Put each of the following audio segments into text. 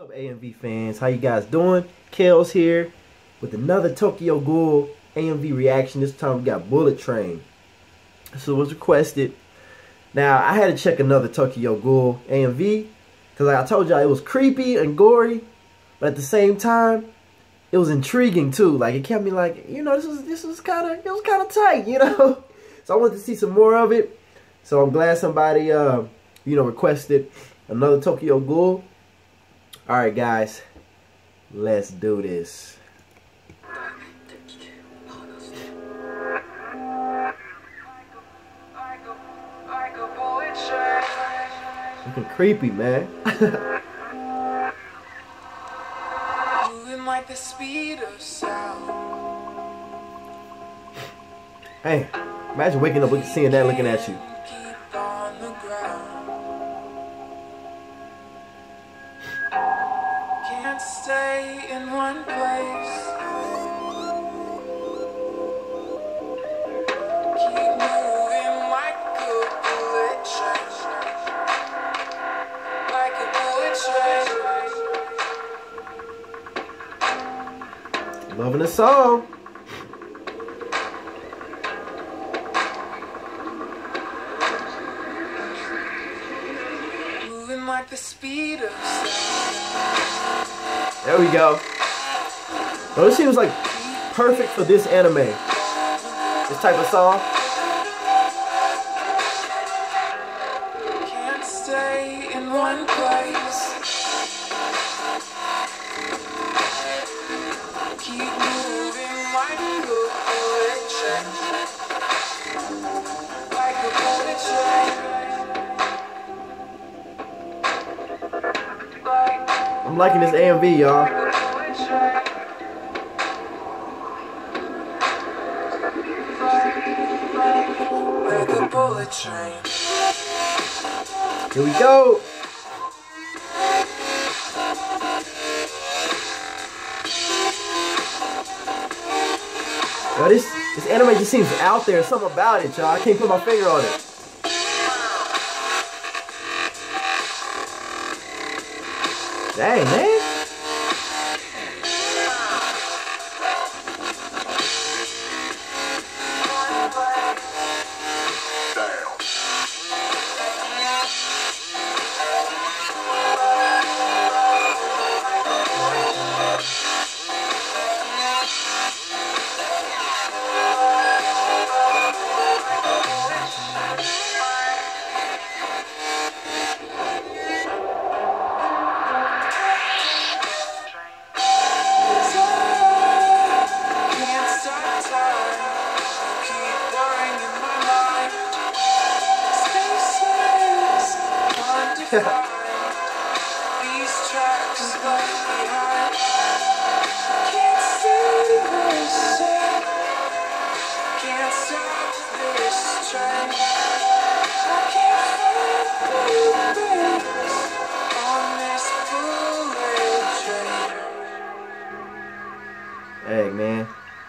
What's up, AMV fans? How you guys doing? Kels here with another Tokyo Ghoul AMV reaction. This time we got Bullet Train. So it was requested. Now I had to check another Tokyo Ghoul AMV because like I told y'all, it was creepy and gory, but at the same time it was intriguing too. Like it kept me like, you know, this was kind of tight, you know. So I wanted to see some more of it. So I'm glad somebody requested another Tokyo Ghoul. Alright guys, let's do this. Looking creepy, man. Moving like the speed of sound. Hey, imagine waking up seeing that looking at you. Keep on the ground. Can't stay in one place. Keep moving like a bullet train. Like a bullet train. Loving the song. Moving like the speed of sound. There we go. Well, this seems like perfect for this anime. This type of song. Can't stay in one place. Keep moving like a bullet train. Like a bullet train. I'm liking this AMV, y'all. Like a bullet train. Here we go. Yo, this anime just seems out there. Something about it, y'all. I can't put my finger on it. Dang, man. These tracks left behind. Can't stay the same. Can't stop this train. I can't find the brakes on this bullet train. Hey, man.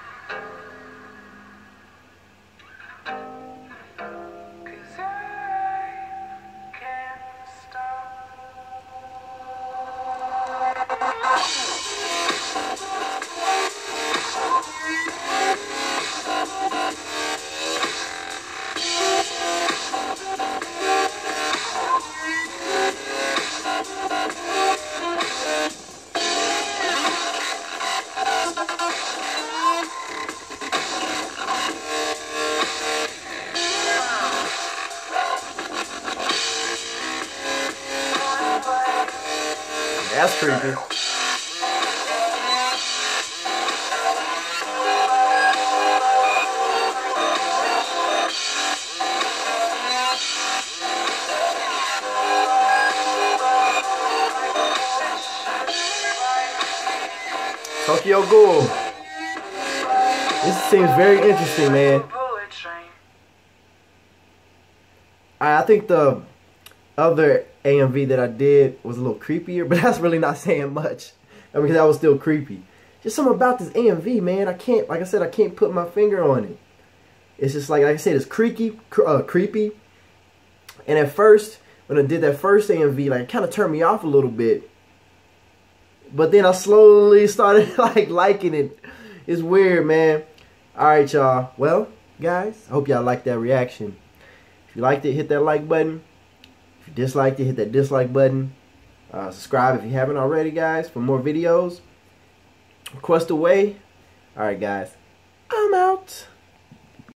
That's creepy. Tokyo Ghoul. This seems very interesting, man. I think the other AMV that I did was a little creepier, but that's really not saying much. I mean, that was still creepy. Just something about this AMV, man. I can't, like I said, I can't put my finger on it. It's just like I said, it's creepy. And at first, when I did that first AMV, like it kind of turned me off a little bit. But then I slowly started like liking it. It's weird, man. Alright, y'all. Well, guys, I hope y'all liked that reaction. If you liked it, hit that like button. If you disliked it, hit that dislike button. Subscribe if you haven't already, guys, for more videos. Request away. Alright, guys. I'm out.